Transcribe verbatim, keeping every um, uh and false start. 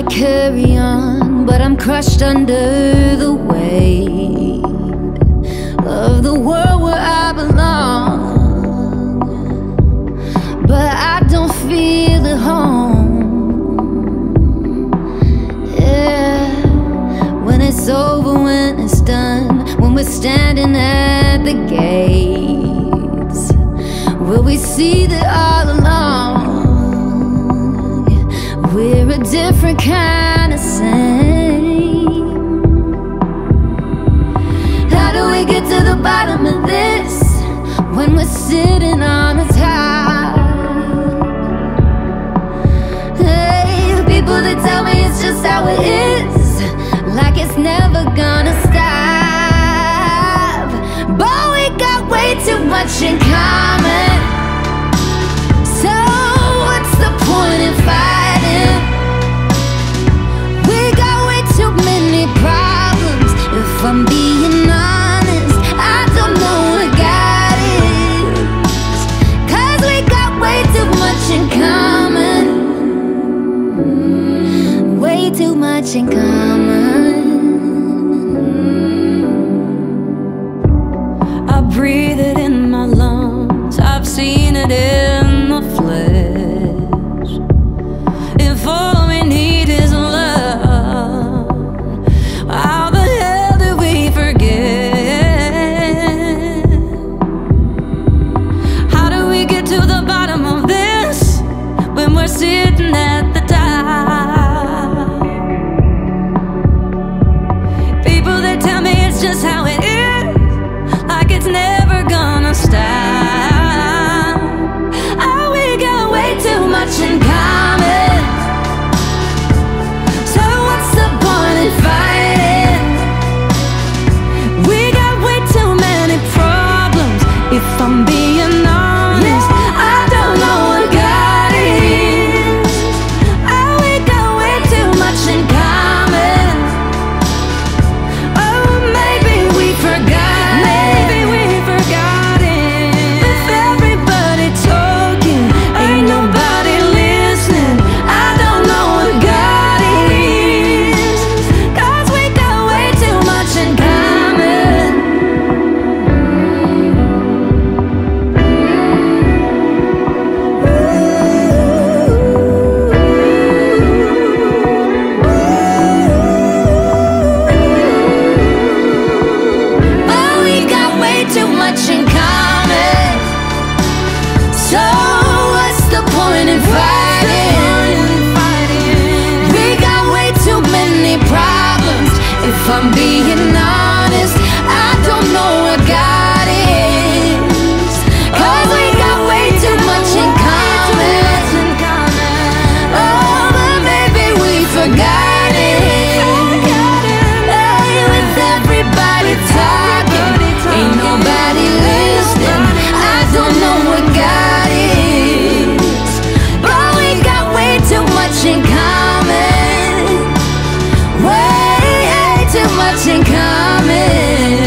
carry on, but I'm crushed under the weight of the world where I belong. But I don't feel at home. Yeah, when it's over, when it's done, when we're standing at the gates, will we see that all along we're a different kind of same? How do we get to the bottom of this when we're sitting on the top? Hey, the people that tell me it's just how it is, like it's never gonna stop. But we got way too much in common, so what's the point in fighting? We got way too many problems. If I'm being honest, I don't know what God is, 'cause we got way too much in common. Way too much in common. I breathe it in my lungs, I've seen it in the flesh. If all we need is love, how the hell do we forget? How do we get to the bottom of this when we're sitting at the top? People that tell me it's just how it is, like it's never gonna stop. Oh, we got way too much in common, so what's the point in fighting? We got way too many problems. If I'm being honest, I don't know what God is. Oh, we got way too much in common. Oh, maybe we forgot. Maybe we forgot it. With everybody talking, ain't nobody listening. I don't know what God is, 'cause we got way too much in common. Oh, we got way too much in common, so what's the point in fighting? We got way too many problems. If I'm being honest, I don't know what God is, 'cause we got way too much in common. Oh, but maybe we forgot it. Hey, with everybody talking, ain't nobody listening. I don't know what God is, but we got way too much in common. Way too much in common.